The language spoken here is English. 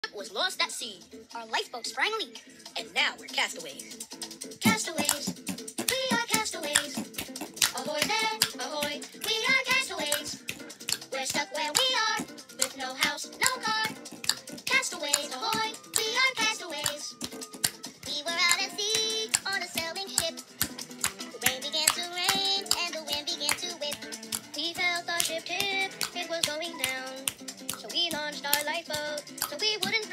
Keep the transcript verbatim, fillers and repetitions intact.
was lost at sea. Our lifeboat sprang a leak. And now we're castaways. Castaways, we are castaways. Ahoy there, ahoy, we are castaways. We're stuck where we are, with no house, no car. Castaways, ahoy, we are castaways. We were out at sea on a sailing ship. The rain began to rain and the wind began to whip. We felt our ship tip, it was going down. So we launched our lifeboat, so we wouldn't